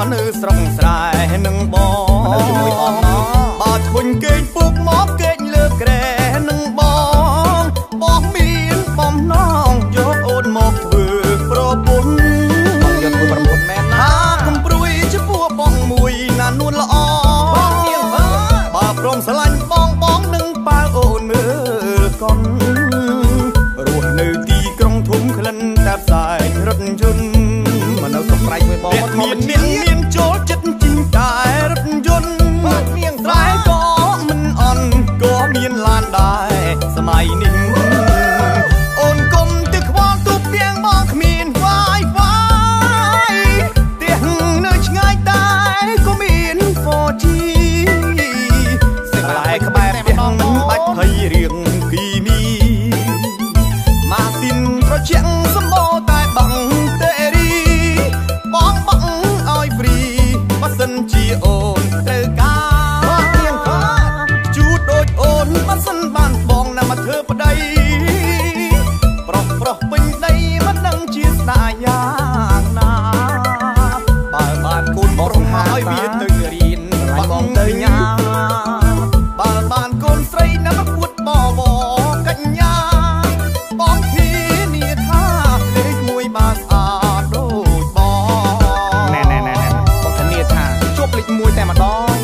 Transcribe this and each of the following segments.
នៅស្រុកស្រែនឹងបងនៅជាមួយអស់បើឈុញគេងពុកមកគេងលើក្រែនឹងបងមានបំណងយកអូនមកធ្វើប្រពន្ធបងយកធ្វើប្រពន្ធមែនណាកំព្រួយចំពោះបងមួយណានួនល្អបងនាងបើព្រមស្រឡាញ់បងនឹងប៉ាអូនមើលកុនរស់នៅទីក្រុងធំក្លិនតែផ្សាយរថយន្តមកនៅសំប្រៃមួយបងមានចូលចិត្តជីងតែរថយន្តនាងស្រែក៏មិនអន់ក៏មានឡានដែរសម័យនេះអូនកុំទៅខ្វល់ទូពីងមកគ្មានវាយផ្ទះនៅឆ្ងាយតែក៏មាន 4G សេកឡាយក្បែរផ្ទះមិនបាច់ភ័យរៀងគីមីម៉ាស៊ីនត្រជាក់សម្បូរតែបាំងតេរីបងឲ្យហ្វ្រីបើសិនជាអូនត្រូវការជូតដូចអូនបើសិនបានបងណាមកធ្វើប្តីប្រុសពេញដីមិនដឹងជាស្ដាយយ៉ាងណាបើបានកូនប្រុសហើយវាទៅរៀនបងទៅញ៉ាបើបានកូនស្រីណាប្រកួតបវកញ្ញាបងធានាថាលេខ1បានស្អាតដូចបងណែបងធានាថាជាប់លេខ1តែម្ដង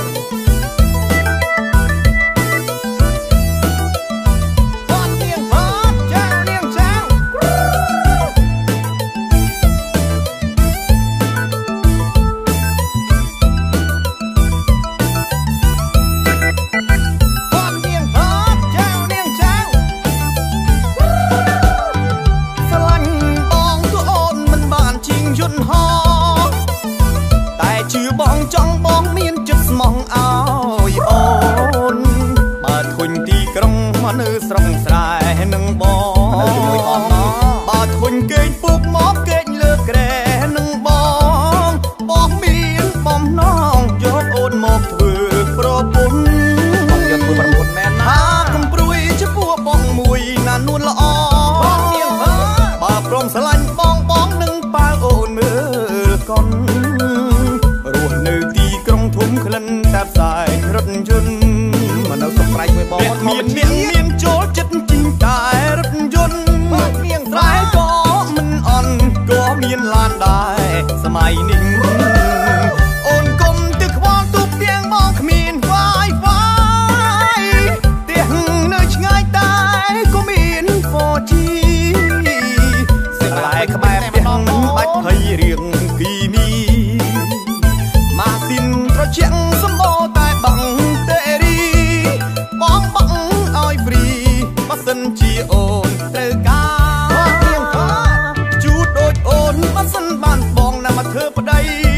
តែជឿបងចង់បងមានចិត្តស្មោះឲ្យអូនបើធុញទីក្រុងមកនៅស្រុកស្រែនឹងបងនៅជាមួយអស់បើធុញគេងពុកមកគេងលើក្រែនឹងបងមានបំណងយកអូនមកធ្វើប្រពន្ធបងយកធ្វើប្រពន្ធមែនណាកំព្រួយចំពោះបងមួយណានួនល្អបងនាងបើព្រមស្រឡាញ់បងនឹងប៉ាអូនមើលកុនរស់នៅទីក្រុងធំក្លិនតែផ្សាយរថយន្តមកនៅសំប្រៃមួយបងមានចូលចិត្តជីងតែរថយន្តនាងស្រែក៏មិនអន់ក៏មានឡានដែរសម័យនេះអូនកុំទៅខ្វល់ទូពីងមកគ្មានវាយផ្ទះនៅឆ្ងាយតែក៏មាន 4G សេកឡាយក្បែរផ្ទះមិនបាច់ភ័យរៀងគីមីម៉ាស៊ីនត្រជាក់សម្បូរតែបាំងតេរីបងឲ្យហ្វ្រីបើសិនជាអូនត្រូវការជូតដូចអូនបើសិនបានបងណាមកធ្វើប្តី